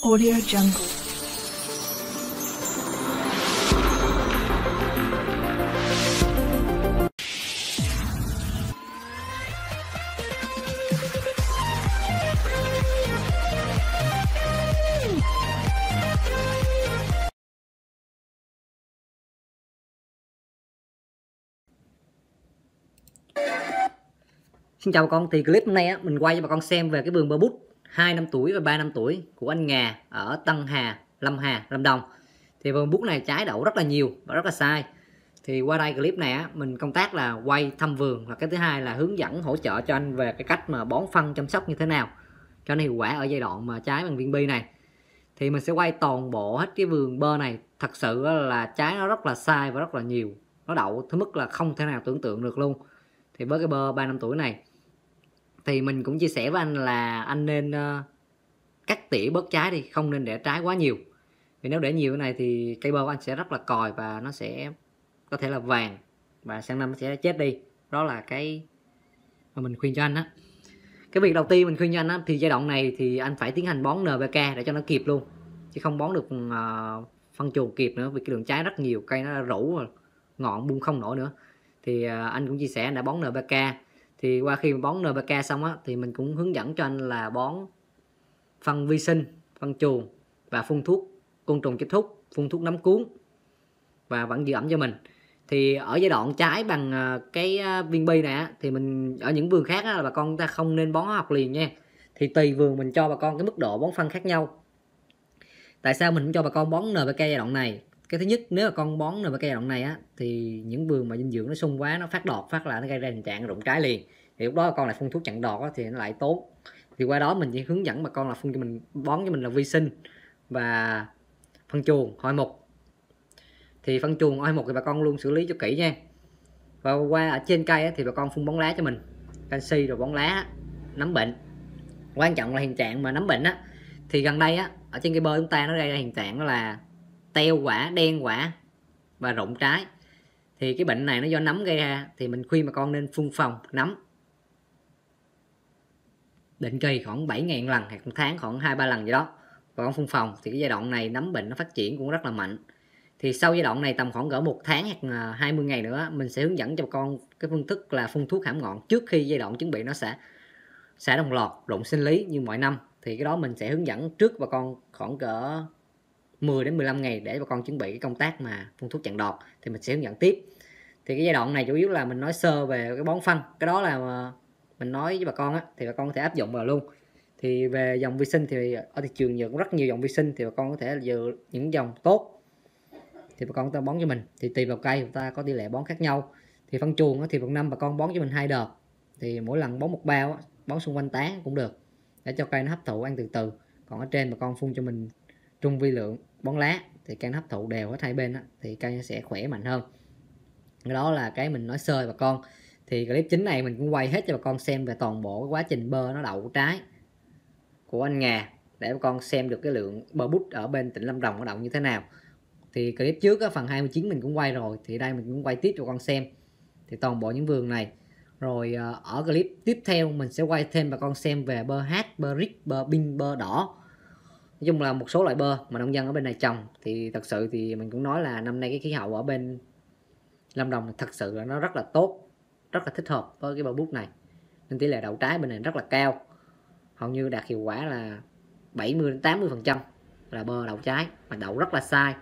Audio Jungle. Xin chào bà con, thì clip hôm nay mình quay cho bà con xem về cái vườn bơ bút 2 năm tuổi và 3 năm tuổi của anh Ngà ở Tân Hà, Lâm Đồng. Thì vườn bút này trái đậu rất là nhiều và rất là sai. Thì qua đây clip này mình công tác là quay thăm vườn, và cái thứ hai là hướng dẫn hỗ trợ cho anh về cái cách mà bón phân chăm sóc như thế nào cho nó hiệu quả ở giai đoạn mà trái bằng viên bi này. Thì mình sẽ quay toàn bộ hết cái vườn bơ này. Thật sự là trái nó rất là sai và rất là nhiều, nó đậu tới mức là không thể nào tưởng tượng được luôn. Thì với cái bơ 3 năm tuổi này thì mình cũng chia sẻ với anh là anh nên cắt tỉa bớt trái đi, không nên để trái quá nhiều. Vì nếu để nhiều cái này thì cây bơ của anh sẽ rất là còi và nó sẽ có thể là vàng và sang năm nó sẽ chết đi. Đó là cái mà mình khuyên cho anh á. Cái việc đầu tiên mình khuyên cho anh á, thì giai đoạn này thì anh phải tiến hành bón NPK để cho nó kịp luôn, chứ không bón được phân chuồng kịp nữa, vì cái lượng trái rất nhiều, cây nó rũ rồi, ngọn bung không nổi nữa. Thì anh cũng chia sẻ anh đã bón NPK. Thì qua khi bón NPK xong á, thì mình cũng hướng dẫn cho anh là bón phân vi sinh, phân chuồng và phun thuốc côn trùng kết thúc, phun thuốc nấm cuốn và vẫn giữ ẩm cho mình. Thì ở giai đoạn trái bằng cái viên bi này á, thì mình ở những vườn khác á, là bà con ta không nên bón hóa học liền nha. Thì tùy vườn mình cho bà con cái mức độ bón phân khác nhau. Tại sao mình cũng cho bà con bón NPK giai đoạn này? Cái thứ nhất, nếu mà con bón NPK giai đoạn này á, thì những vườn mà dinh dưỡng nó sung quá, nó phát đọt phát là nó gây ra tình trạng rụng trái liền. Thì lúc đó con lại phun thuốc chặn đọt á, thì nó lại tốn. Thì qua đó mình chỉ hướng dẫn bà con là phun cho mình, bón cho mình là vi sinh và phân chuồng hồi mục. Thì phân chuồng hồi mục thì bà con luôn xử lý cho kỹ nha. Và qua ở trên cây á, thì bà con phun bón lá cho mình, canxi rồi bón lá, nấm bệnh. Quan trọng là hiện trạng mà nấm bệnh á, thì gần đây á, ở trên cây bơ chúng ta nó gây ra hiện trạng đó là teo quả, đen quả và rụng trái. Thì cái bệnh này nó do nấm gây ra, thì mình khuyên bà con nên phun phòng nấm định kỳ khoảng 7.000 lần, hoặc một tháng khoảng 2-3 lần gì đó. Bà con phun phòng thì cái giai đoạn này nấm bệnh nó phát triển cũng rất là mạnh. Thì sau giai đoạn này tầm khoảng cỡ 1 tháng hoặc 20 ngày nữa, mình sẽ hướng dẫn cho bà con cái phương thức là phun thuốc hãm ngọn trước khi giai đoạn chuẩn bị nó xả đồng loạt rụng sinh lý như mọi năm. Thì cái đó mình sẽ hướng dẫn trước bà con khoảng cỡ 10 đến 15 ngày để bà con chuẩn bị cái công tác mà phun thuốc chặn đọt, thì mình sẽ hướng dẫn tiếp. Thì cái giai đoạn này chủ yếu là mình nói sơ về cái bón phân, cái đó là mà mình nói với bà con á, thì bà con có thể áp dụng vào luôn. Thì về dòng vi sinh thì ở thị trường giờ cũng rất nhiều dòng vi sinh, thì bà con có thể lựa những dòng tốt thì bà con ta bón cho mình. Thì tùy vào cây người ta có tỷ lệ bón khác nhau. Thì phân chuồng á, thì một năm bà con bón cho mình 2 đợt, thì mỗi lần bón một bao á, bón xung quanh tán cũng được để cho cây nó hấp thụ ăn từ từ. Còn ở trên bà con phun cho mình trung vi lượng bón lá, thì cây nó hấp thụ đều hết hai bên á, thì cây nó sẽ khỏe mạnh hơn. Cái đó là cái mình nói sơ bà con. Thì clip chính này mình cũng quay hết cho bà con xem về toàn bộ quá trình bơ nó đậu trái của anh Ngà, để bà con xem được cái lượng bơ bút ở bên tỉnh Lâm Đồng nó đậu như thế nào. Thì clip trước á, phần 29 mình cũng quay rồi, thì đây mình cũng quay tiếp cho bà con xem thì toàn bộ những vườn này. Rồi ở clip tiếp theo mình sẽ quay thêm bà con xem về bơ hát, bơ rít, bơ binh, bơ đỏ. Nói chung là một số loại bơ mà nông dân ở bên này trồng. Thì thật sự thì mình cũng nói là năm nay cái khí hậu ở bên Lâm Đồng thật sự là nó rất là tốt, rất là thích hợp với cái bơ bút này, nên tỷ lệ đậu trái bên này rất là cao, hầu như đạt hiệu quả là 70-80% là bơ đậu trái, mà đậu rất là sai.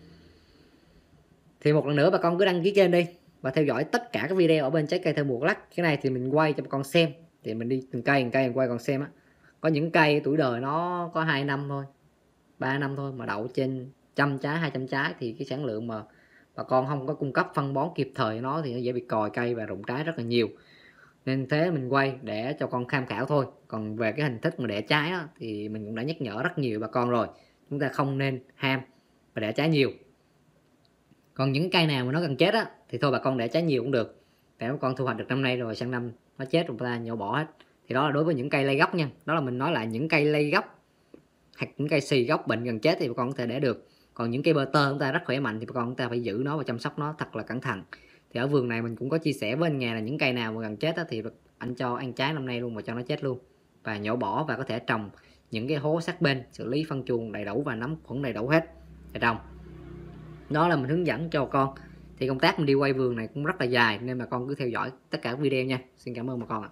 Thì một lần nữa bà con cứ đăng ký kênh đi và theo dõi tất cả các video ở bên trái cây thơm Buộc Lắc. Cái này thì mình quay cho bà con xem, thì mình đi từng cây mình quay còn xem á. Có những cây tuổi đời nó có 2 năm thôi, 3 năm thôi mà đậu trên 100 trái, 200 trái, thì cái sản lượng mà bà con không có cung cấp phân bón kịp thời nó thì nó dễ bị còi cây và rụng trái rất là nhiều. Nên thế mình quay để cho con tham khảo thôi. Còn về cái hình thức mà đẻ trái đó, thì mình cũng đã nhắc nhở rất nhiều bà con rồi, chúng ta không nên ham và đẻ trái nhiều. Còn những cây nào mà nó gần chết á, thì thôi bà con đẻ trái nhiều cũng được, để bà con thu hoạch được năm nay rồi sang năm nó chết rồi ta nhổ bỏ hết. Thì đó là đối với những cây lây gốc nha. Đó là mình nói lại những cây lây gốc hoặc những cây xì gốc bệnh gần chết thì bà con có thể để được. Còn những cây bơ tơ chúng ta rất khỏe mạnh thì bà con chúng ta phải giữ nó và chăm sóc nó thật là cẩn thận. Thì ở vườn này mình cũng có chia sẻ với anh Ngà là những cây nào mà gần chết á, thì anh cho ăn trái năm nay luôn và cho nó chết luôn và nhổ bỏ, và có thể trồng những cái hố sát bên, xử lý phân chuồng đầy đủ và nấm khuẩn đầy đủ hết ở trong. Đó là mình hướng dẫn cho con. Thì công tác mình đi quay vườn này cũng rất là dài, nên mà con cứ theo dõi tất cả các video nha. Xin cảm ơn bà con ạ.